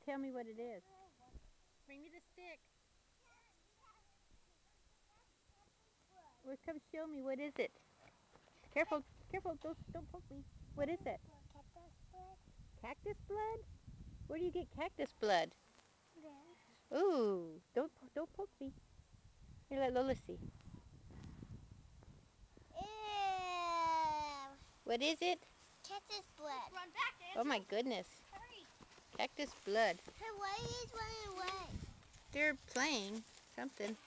tell me what it is. Bring me the stick. Well, come show me. What is it? Careful, careful. Don't poke me. What is it? Cactus blood. Cactus blood? Where do you get cactus blood? There. Ooh, don't poke me. Here, let Lola see. Ew. What is it? Cactus blood. Run back, Angel. Oh my goodness. Hurry. Cactus blood. Hey, why is running away? They're playing something.